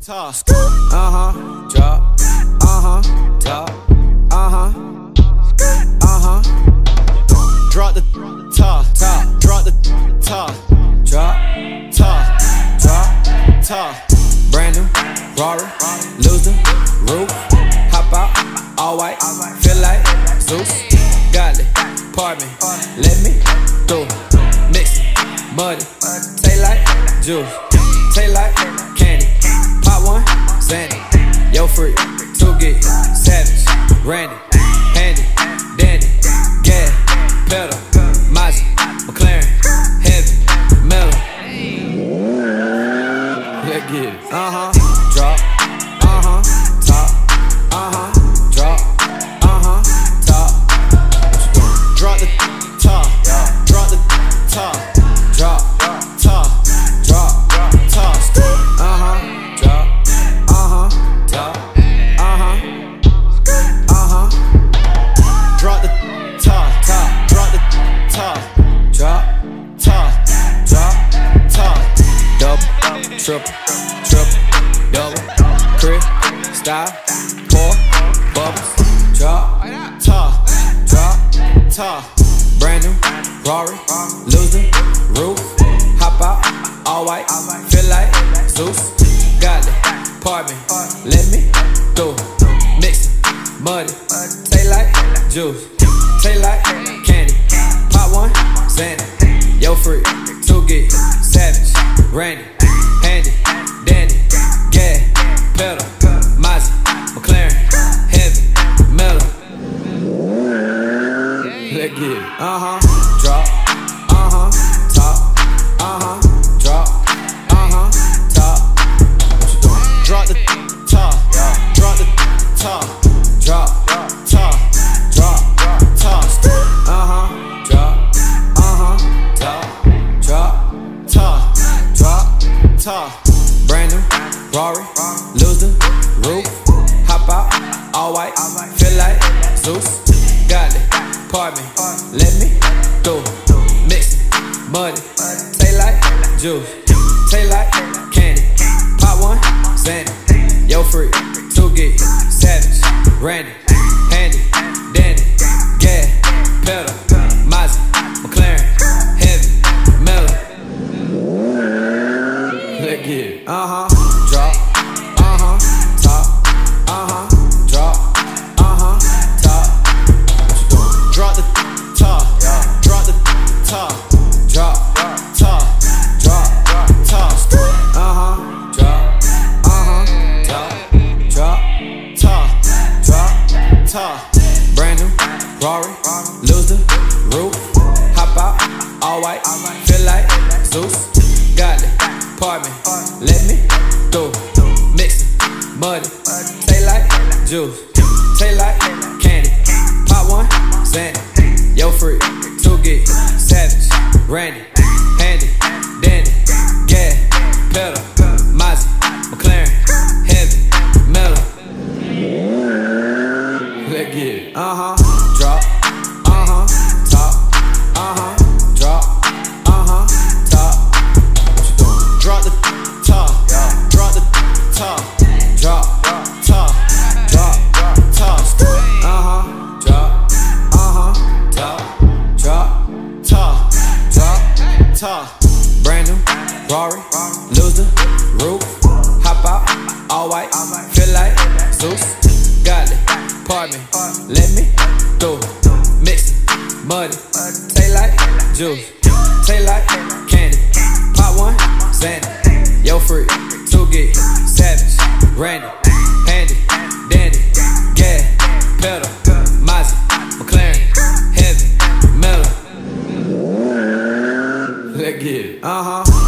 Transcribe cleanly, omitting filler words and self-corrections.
Toss. Drop. Top. Drop the top. Drop the top. Drop. Top. Drop. Top. Brand new Rari, lose the roof, hop out, all white, feel like Zeus. Got it, pardon me, let me through. Mix it, muddy, taste like juice, taste like candy. Pop one, Zandy, yo free, two get savage, Randy, handy, dandy, gas, pedal, Mazda, McLaren, heavy, metal. Let's get it. Drop. Top. Drop. Top. Drop the top. Drop the top. Drop. Top. Drop. Top. Drop. Top. Drop the top. Drop the top. Drop. Top. Drop. Top. Double, triple, double, crib, style, pour, bubbles, drop, Top. drop, Top. brand new Rari, lose the roof, hop out, all white, feel like Zeus. Got it, pardon me, let me through. Mix it, muddy, taste like juice, taste like candy. Pop one, Zandy, yo free, two get savage, Randy, handy, dandy, gas, pedal, Mazda, McLaren, heavy, metal. Let's get it. Drop. Top. Drop. Top. What you doing? Drop the top. Drop the top. Drop. Top. Drop. Top. Drop. Top. Drop. Top. Drop. Top. Brand new Rari, lose the roof, hop out, all white, feel like Zeus. Got it, pardon me, let me through. Mix it, muddy, taste like juice, taste like candy. Pop one, Zandy, yo free, two get savage, Randy, handy, dandy, gas, pedal, Mazda, McLaren, heavy, metal. Let's get it. Drop. Top. Drop. Top. What you doing? Drop the top. Drop the top. Drop. Top. Drop. Top. Drop. Top. Drop. Top. Drop. Top. Brand new Rari, lose the roof, hop out, all white, feel like Zeus. Got it, pardon me, let me through. Mix it, muddy, taste like juice, taste like candy. Pop one, Zandy, yo free, two get savage, Randy, handy, dandy, gas, pedal, Mazda, McLaren, heavy, metal. Let's get it. Drop. Top. Drop. Top. What you doing? Drop the top. Drop the top. Drop. Top. Drop. Top. Drop. Top. Drop. Top. Drop. Top. Brand new Rari, lose the roof, hop out, all white, feel like Zeus. Got it, pardon me, let me through. Mix it, muddy, taste like juice, taste like candy. Pop one, Zandy, yo free, two get savage, Randy, handy, dandy, gas, pedal, Mazda, McLaren, heavy, metal. Let's get it.